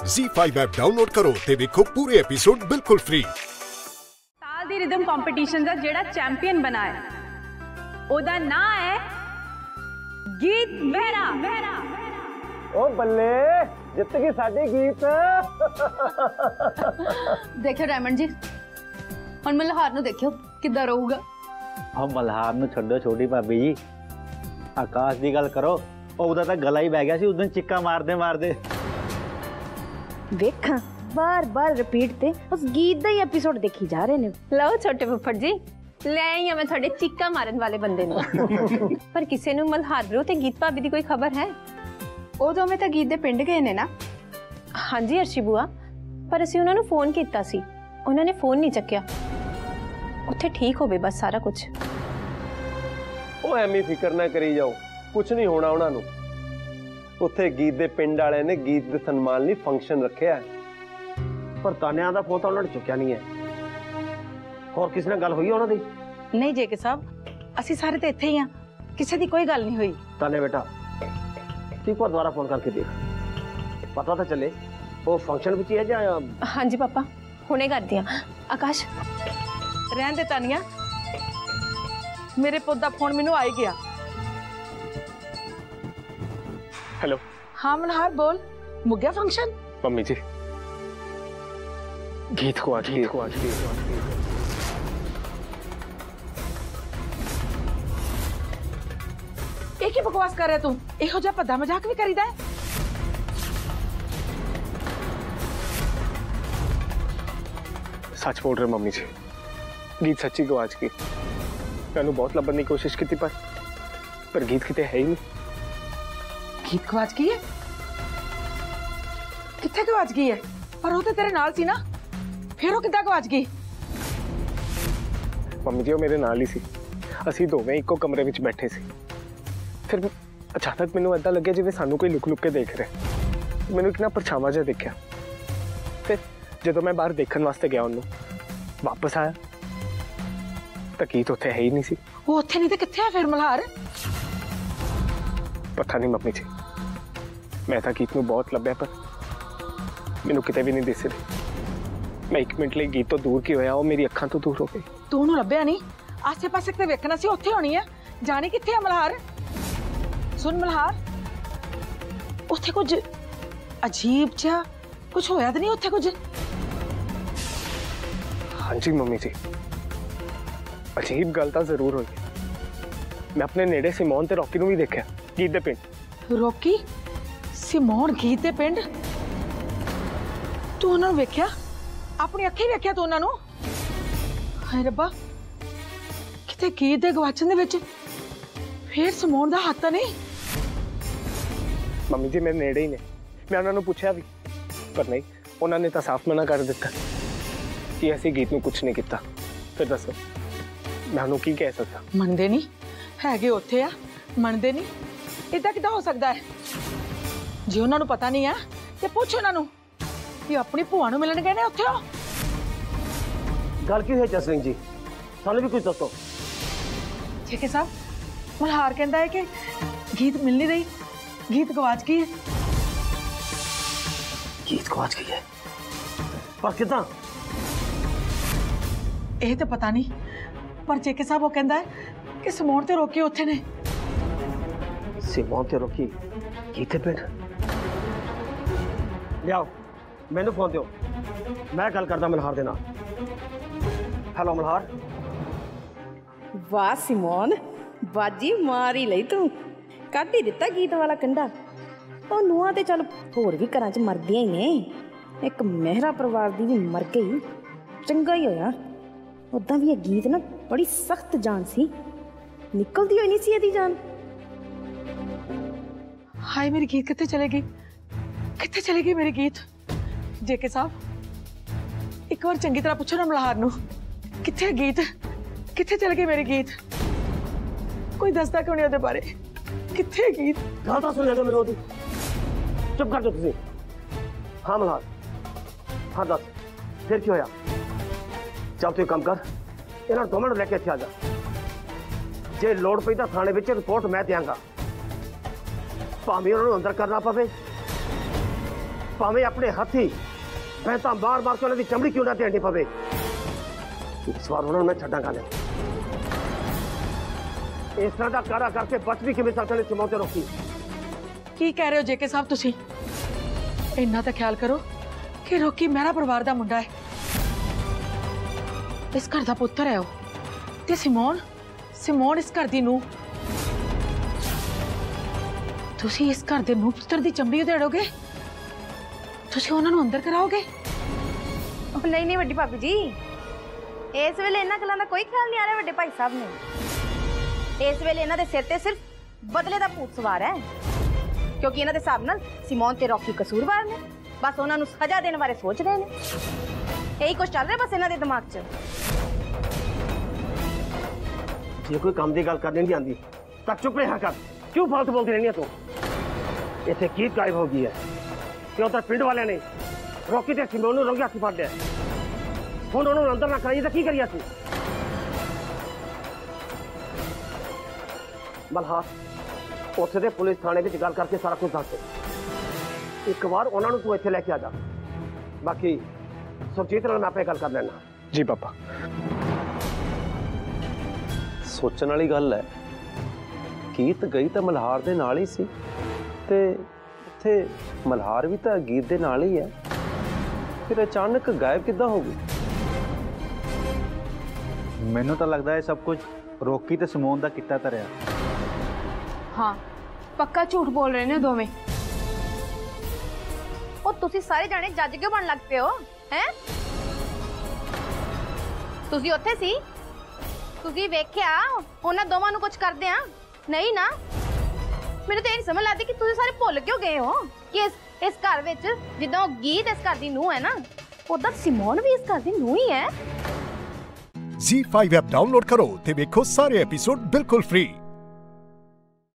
ZEE5 app download करो ते देखो पूरे एपिसोड बिल्कुल फ्री। ताल दी रिदम कंपटीशन दा जेड़ा चैंपियन बना है ओदा नाम है गीत मेहरा। ओ बल्ले जित गई साडी गीत। देखियो डायमंड जी हुण मल्हार नूं देखियो किद्दां रहूगा। हम मल्हार नूं छड्डो छोटी भाभी जी, आकाश दी गल करो। ओदा तां गला ही बह गया सी उस दिन चिक्का मारदे मारदे। वेखा बार बार रिपीट ते उस गीत दा ही एपिसोड देखी जा रहे ने। लो छोटे फुफड़ जी ले आई मैं थोड़े चिक्का मारन वाले बंदे नूं। पर किसी नूं मल्हार ब्रो ते गीत भाभी दी कोई खबर है? ਉਹ ਦੋਵੇਂ ਤਾਂ ਗੀਤ ਦੇ ਪਿੰਡ ਗਏ ਨੇ ਨਾ। ਹਾਂਜੀ ਅਰਸ਼ੀ ਬੂਆ, ਪਰ ਅਸੀਂ ਉਹਨਾਂ ਨੂੰ ਫੋਨ ਕੀਤਾ ਸੀ, ਉਹਨਾਂ ਨੇ ਫੋਨ ਨਹੀਂ ਚੱਕਿਆ। ਉੱਥੇ ਠੀਕ ਹੋਵੇ ਬਸ ਸਾਰਾ ਕੁਝ। ਉਹ ਐਵੇਂ ਫਿਕਰ ਨਾ ਕਰੀ ਜਾਓ, ਕੁਝ ਨਹੀਂ ਹੋਣਾ ਉਹਨਾਂ ਨੂੰ। ਉੱਥੇ ਗੀਤ ਦੇ ਪਿੰਡ ਵਾਲਿਆਂ ਨੇ ਗੀਤ ਦੇ ਸਨਮਾਨ ਲਈ ਫੰਕਸ਼ਨ ਰੱਖਿਆ, ਪਰ ਤਾਨਿਆਂ ਦਾ ਫੋਨ ਤਾਂ ਉਹਨਾਂ ਨੇ ਚੁੱਕਿਆ ਨਹੀਂ ਹੈ। ਹੋਰ ਕਿਸੇ ਨਾਲ ਗੱਲ ਹੋਈ ਉਹਨਾਂ ਦੀ? नहीं जेके साहब, ਅਸੀਂ ਸਾਰੇ ਤੇ ਇੱਥੇ ਹੀ ਆ, ਕਿਸੇ ਦੀ ਕੋਈ ਗੱਲ ਨਹੀਂ ਹੋਈ। ताने बेटा एक बार दोबारा फोन करके देख, पता तो चले वो फंक्शन विच ही है या? ਹਾਂਜੀ ਪਾਪਾ ਹੁਣੇ ਕਰਦੀ ਆ। ਆਕਾਸ਼ रहन दे तानिया, मेरे पुत दा फोन मैनू आ गया। हेलो हाँ मल्हार बोल, मुक गया फंक्शन? मम्मी जी गीत को आज एक ही बकवास कर रहा तू, इहो जिहा भद्दा मजाक भी करीदा है? सच बोल रहे मम्मी जी, गीत सच्ची गवाच गई। मैंने बहुत लभन की कोशिश की थी, पर गीत किते है ही नहीं। गीत गवाच गई है? कित्थे गवाच गई है? पर वो तो तेरे नाल सी ना, फिर वो किद्दां गवाच गई? मम्मी जी वो मेरे नाल ही सी, असी दोवें इको कमरे विच बैठे सी। फिर अचानक मैनू ऐसा लगे जिवें सानू कोई लुक लुक के देख रहा। मैनू एक ना परछावां जिहा देखा। फिर जदों मैं बाहर देखने वास्ते गया उन्होंने वापस आया तो गीत उत्थे है ही नहीं सी। वो उत्थे नहीं तो कित्थे है फिर मल्हार? पता नहीं मम्मी जी, मैं तो गीत नूं बहुत लभ्या पर मैनू किते भी नहीं दिस रही। मैं 1 मिनट लिए गीत तो दूर की होया, वो मेरी अखां तो दूर हो गई। तू उहनूं लभ्या नहीं? आसे पासे ते वेखना सी, उत्थे होनी है। जाने कित्थे है मल्हार? सुन मल्हार, उत्थे कुछ अजीब जिहा कुछ होया तो नहीं उत्थे कुछ? हाँ जी मम्मी जी, अजीब गल तो जरूर हुई। मैं अपने नेड़े सिमोन ते रॉकी नूं भी देखा गीत दे पिंड। रॉकी सिमोन गीत दे पिंड? तू उन्हां नूं वेख्या? अपनी अखीं वेख्या तू उन्हां नूं? हाय रब्बा, किते गीत दे गवाचन दे विच फिर सिमोन दा हाथ नहीं? मम्मी जी मेरे नेड़े ही ने, मैं उन्होंने पूछा भी, पर नहीं, उन्होंने तो साफ मना कर दिता कि ऐसे गीत नूं कुछ नहीं किया। फिर दसो मैं उन्होंने की कह सकता? मनदे नहीं हैगे उत्थे आ, मनदे नहीं। इदां किदां हो सकदा है? जे उन्हां नूं पता नहीं है ते पुछ उन्हां नूं कि अपनी भूआ नूं मिलन गए ने उत्थे। हो गल की है जसलिंग जी, सानू भी कुछ दसो। जेके साहब, मल्हार कहता है कि गीत मिल नहीं रही, गीत गवाच गई है। गीत गवाच गई है? पर कितना? ये तो पता नहीं, पर जेके साहब वो कहता है कि सिमोन ते रोकी उत्थे ने। सिमोन ते रोकी गीत दे पिंड? लियाओ मैनू फोन दो, मैं गल करदा मल्हार दे नाल। हेलो मल्हार। वाह सिमोन, बाजी मारी लई तू, ਕੱਢ ਹੀ ਦਿੱਤਾ गीत वाला कंडा। ਉਹ ਨੂੰਹਾਂ ਤੇ ਚੱਲ ਹੋਰ ਵੀ ਘਰਾਂ 'ਚ ਮਰਦੀਆਂ ਹੀ ਨੇ, ਇੱਕ ਮਹਿਰਾ ਪਰਿਵਾਰ ਦੀ ਵੀ ਮਰ ਗਈ, ਚੰਗਾ ਹੀ ਹੋਇਆ। ਉਦਾਂ ਵੀ ਇਹ ਗੀਤ ਨਾ ਬੜੀ ਸਖਤ ਜਾਨ ਸੀ, ਨਿਕਲਦੀ ਹੋਈ ਨਹੀਂ ਸੀ ਇਹਦੀ ਜਾਨ। हाय मेरी गीत कितने चलेगी, कितने चलेगी मेरी गीत? जेके साहब एक बार चंगी तरह पूछो ना मल्हार नूं, कितने गीत, कितने चल गए मेरे गीत? कोई दसदा क्यों नहीं ਉਹਦੇ ਬਾਰੇ? कितने गीत? गल तो सुन लो मेरे ओदी, चुप कर जाओ तुसीं। हाँ मल्हार, हाँ दस फिर की होया? चल तू एक काम कर, इन्हां दोवां नूं लैके इत्थे आ जा। जे लोड़ पई तां थाणे विच रिपोर्ट मैं देंगा, भावें उन्हां नूं अंदर करना पवे ਭਾਵੇਂ ਆਪਣੇ ਹੱਥੀ ਮੈਂ ਤਾਂ ਮਾਰ ਕੇ ਉਹਨਾਂ ਦੀ ਚਮੜੀ ਕਿਉਂ ਨਾ ਦੇਣੀ ਪਵੇ, ਇਸ ਵਾਰ ਉਹਨਾਂ ਨੂੰ ਮੈਂ ਛੱਡਾਂਗਾ ਨਹੀਂ। ਇਸ ਤਰ੍ਹਾਂ ਦਾ ਕਾਰਾ ਕਰਕੇ ਬਚ ਵੀ ਕਿਵੇਂ ਸਕਦੇ ਨੇ ਸਿਮੋਨ ਤੇ ਰੋਕੀ। ਕੀ ਕਹਿ ਰਹੇ ਹੋ ਜੇਕੇ ਸਾਹਿਬ ਤੁਸੀਂ? ਇੰਨਾ ਤਾਂ ਖਿਆਲ ਕਰੋ ਕਿ ਰੋਕੀ ਮੇਰਾ ਪਰਿਵਾਰ ਦਾ ਮੁੰਡਾ ਹੈ, ਇਸ ਘਰ ਦਾ ਪੁੱਤਰ ਹੈ ਉਹ, ਤੇ ਸਿਮੋਨ ਇਸ ਘਰ ਦੀ ਨੂੰਹ। ਤੁਸੀਂ ਇਸ ਘਰ ਦੇ ਨੂੰਹ ਪੁੱਤਰ ਦੀ ਚਮੜੀ ਉਧੇੜੋਗੇ? ਤੁਸੀਂ ਉਹਨਾਂ ਨੂੰ ਅੰਦਰ ਕਰਾਓਗੇ? ਨਹੀਂ ਵੱਡੀ ਭਾਬੀ ਜੀ, ਇਸ ਵੇਲੇ ਇਹਨਾਂ ਗੱਲਾਂ ਦਾ ਕੋਈ ਖਿਆਲ ਨਹੀਂ ਆ ਰਿਹਾ ਵੱਡੇ ਭਾਈ ਸਾਹਿਬ ਨੇ। ਇਸ ਵੇਲੇ ਇਹਨਾਂ ਦੇ ਸਿਰ ਤੇ ਸਿਰਫ ਬਦਲੇ ਦਾ ਭੂਤ ਸਵਾਰ ਹੈ, ਕਿਉਂਕਿ ਇਹਨਾਂ ਦੇ ਹਿਸਾਬ ਨਾਲ ਸਿਮੋਨ ਤੇ ਰੌਕੀ ਕਸੂਰਵਾਰ ਨੇ। ਬਸ ਉਹਨਾਂ ਨੂੰ ਸਜ਼ਾ ਦੇਣ ਬਾਰੇ ਸੋਚ ਰਹੇ ਨੇ, ਇਹੀ ਕੁਝ ਚੱਲ ਰਿਹਾ ਬਸ ਇਹਨਾਂ ਦੇ ਦਿਮਾਗ 'ਚ। ਜੇ ਕੋਈ ਕੰਮ ਦੀ ਗੱਲ ਕਰਨੀ ਨਹੀਂ ਆਉਂਦੀ ਤਾਂ ਚੁੱਪ ਰਿਹਾ ਕਰ, ਕਿਉਂ ਫਾਲਤੂ ਬੋਲਦੀ ਰਹਿੰਦੀ ਹੈ ਤੂੰ? ਇੱਥੇ ਕੀ ਗਾਇਬ ਹੋ ਗਈ ਹੈ? ਕਿਉਂ ਤਾਂ ਪਿੰਡ ਵਾਲਿਆਂ ਨੇ ਰੌਕੀ ਤੇ ਸਿਮੋਨ ਨੂੰ ਰੰਗੇ ਹੱਥੀਂ ਫੜ ਲਿਆ, ਹੁਣ ਉਹਨਾਂ ਨੂੰ ਅੰਦਰ ਨਾ ਕਰਾਈਏ ਤਾਂ ਕੀ ਕਰੀਏ ਅਸੀਂ? ਮਲਹਾਰ ਉੱਥੇ ਦੇ ਪੁਲਿਸ ਥਾਣੇ ਵਿੱਚ ਗੱਲ ਕਰਕੇ ਸਾਰਾ ਕੁਝ ਦੱਸ ਦੇ। ਇੱਕ ਵਾਰ ਉਹਨਾਂ ਨੂੰ ਤੂੰ ਇੱਥੇ ਲੈ ਕੇ ਆ ਜਾ, ਬਾਕੀ ਸੁਰਜੀਤ ਨਾਲ ਮੈਂ ਆਪੇ ਗੱਲ ਕਰ ਲੈਣਾ। ਜੀ ਪਾਪਾ। ਸੋਚਣ ਵਾਲੀ ਗੱਲ ਹੈ, ਗੀਤ ਗਈ ਤਾਂ ਮਲਹਾਰ ਦੇ ਨਾਲ ਹੀ ਸੀ, ਤੇ ਉੱਥੇ ਮਲਹਾਰ ਵੀ ਤਾਂ ਗੀਤ ਦੇ ਨਾਲ ਹੀ ਹੈ, ਫਿਰ ਅਚਾਨਕ ਗਾਇਬ ਕਿੱਦਾਂ ਹੋ ਗਈ? ਮੈਨੂੰ ਤਾਂ ਲੱਗਦਾ ਹੈ ਸਭ ਕੁਝ ਰੋਕੀ ਤੇ ਸਿਮੋਨ ਦਾ ਕੀਤਾ ਧਰਿਆ। ਹਾਂ, ਪੱਕਾ ਝੂਠ ਬੋਲ ਰਹੇ ਨੇ ਦੋਵੇਂ। ਉਹ ਤੁਸੀਂ ਸਾਰੇ ਜਾਣੇ ਜੱਜ ਕਿਉਂ ਬਣ ਲੱਗ ਪਏ ਹੋ ਹੈ? ਤੁਸੀਂ ਉੱਥੇ ਸੀ, ਤੁਸੀਂ ਵੇਖਿਆ ਉਹਨਾਂ ਦੋਵਾਂ ਨੂੰ ਕੁਝ ਕਰਦੇ ਆ? ਨਹੀਂ ਨਾ। ਮੈਨੂੰ ਤਾਂ ਇਹ ਨਹੀਂ ਸਮਝ ਲੱਗਦੀ ਕਿ ਤੁਸੀਂ ਸਾਰੇ ਭੁੱਲ ਕਿਉਂ ਗਏ ਹੋ ਕਿ ਇਸ ਘਰ ਵਿੱਚ ਜਿੱਦਾਂ ਉਹ ਗੀਤ ਇਸ ਘਰ ਦੀ ਨੂੰਹ ਹੈ ਨਾ, ਉਦਾਂ ਸਿਮੋਨ ਵੀ ਇਸ ਘਰ ਦੀ ਨੂੰਹ ਹੀ ਹੈ। ZEE5 ਐਪ ਡਾਊਨਲੋਡ ਕਰੋ ਤੇ ਵੇਖੋ ਸਾਰੇ ਐਪੀਸੋਡ ਬਿਲਕੁਲ ਫ੍ਰੀ।